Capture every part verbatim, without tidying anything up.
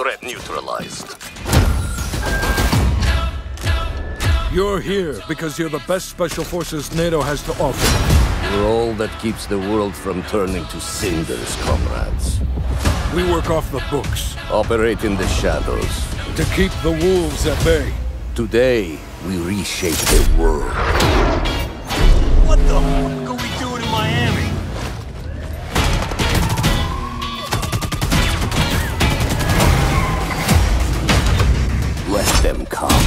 Threat neutralized. You're here because you're the best special forces NATO has to offer. We're all that keeps the world from turning to cinders, comrades. We work off the books. Operate in the shadows. To keep the wolves at bay. Today, we reshape the world. What the fuck are we doing in Miami? Let them come.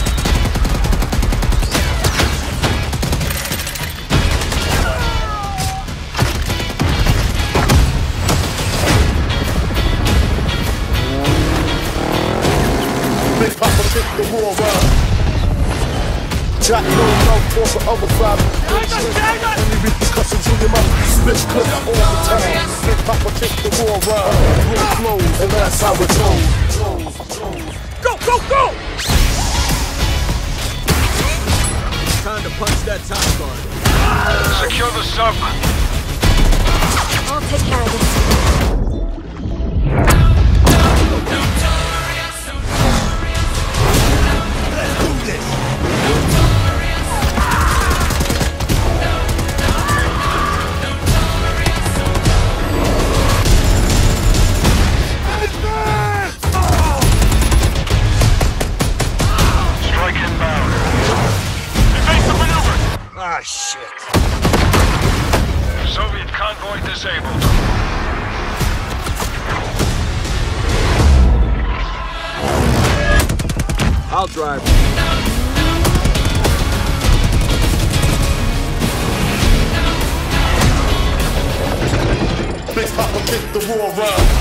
Big Papa kick the war around. Jack no love for the other five. Only repercussions on your mouth. Split clip all the time. Big Papa kick the war around. Room flows, and that's how it goes. Go, go, go! Time to punch that top guard. Secure the sub. I'll take care of this. Ah, shit. Soviet convoy disabled. I'll drive. Big Papa kick the war around.